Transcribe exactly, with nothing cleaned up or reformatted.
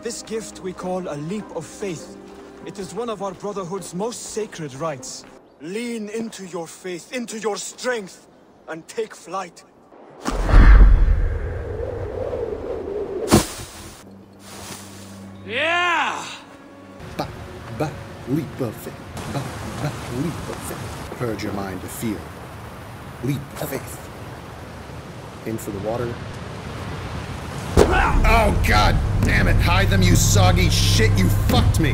This gift we call a leap of faith. It is one of our Brotherhood's most sacred rites. Lean into your faith, into your strength, and take flight. Yeah! Ba, ba, leap of faith. Ba, ba, leap of faith. Purge your mind to fear. Leap of faith. In for the water. Oh, god damn it. Hide them, you soggy shit. You fucked me.